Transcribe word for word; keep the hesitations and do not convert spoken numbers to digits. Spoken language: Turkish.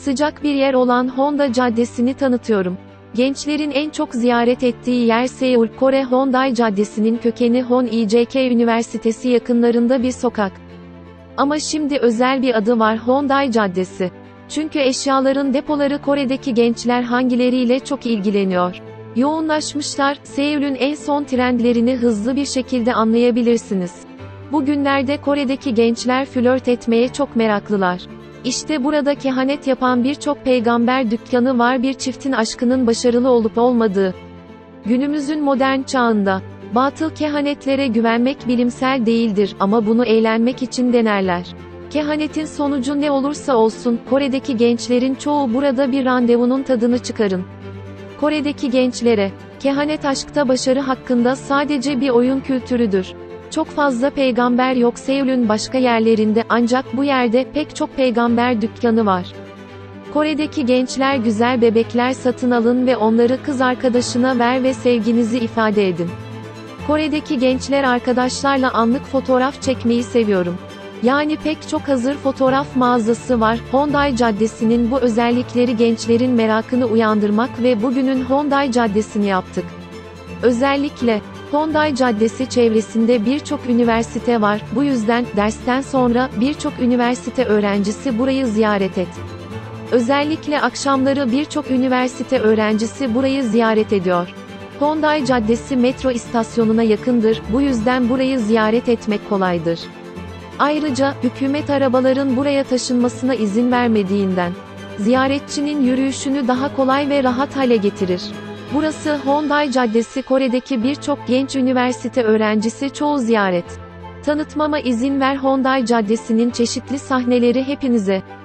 Sıcak bir yer olan Honda Caddesi'ni tanıtıyorum. Gençlerin en çok ziyaret ettiği yer Seul, Kore Hyundai Caddesi'nin kökeni Hon İ C K Üniversitesi yakınlarında bir sokak. Ama şimdi özel bir adı var: Hyundai Caddesi. Çünkü eşyaların depoları Kore'deki gençler hangileriyle çok ilgileniyor. Yoğunlaşmışlar, Seul'ün en son trendlerini hızlı bir şekilde anlayabilirsiniz. Bugünlerde Kore'deki gençler flört etmeye çok meraklılar. İşte burada kehanet yapan birçok peygamber dükkanı var, bir çiftin aşkının başarılı olup olmadığı. Günümüzün modern çağında, batıl kehanetlere güvenmek bilimsel değildir ama bunu eğlenmek için denerler. Kehanetin sonucu ne olursa olsun, Kore'deki gençlerin çoğu burada bir randevunun tadını çıkarın. Kore'deki gençlere, kehanet aşkta başarı hakkında sadece bir oyun kültürüdür. Çok fazla peygamber yok Seul'ün başka yerlerinde, ancak bu yerde pek çok peygamber dükkanı var. Kore'deki gençler güzel bebekler satın alın ve onları kız arkadaşına ver ve sevginizi ifade edin. Kore'deki gençler arkadaşlarla anlık fotoğraf çekmeyi seviyorum. Yani pek çok hazır fotoğraf mağazası var. Hyundai Caddesi'nin bu özellikleri gençlerin merakını uyandırmak ve bugünün Hyundai Caddesi'ni yaptık. Özellikle Hyundai Caddesi çevresinde birçok üniversite var. Bu yüzden dersten sonra birçok üniversite öğrencisi burayı ziyaret et. Özellikle akşamları birçok üniversite öğrencisi burayı ziyaret ediyor. Hyundai Caddesi metro istasyonuna yakındır. Bu yüzden burayı ziyaret etmek kolaydır. Ayrıca hükümet arabaların buraya taşınmasına izin vermediğinden ziyaretçinin yürüyüşünü daha kolay ve rahat hale getirir. Burası Hyundai Caddesi. Kore'deki birçok genç üniversite öğrencisi çoğu ziyaret. Tanıtmama izin ver. Hyundai Caddesi'nin çeşitli sahneleri hepinize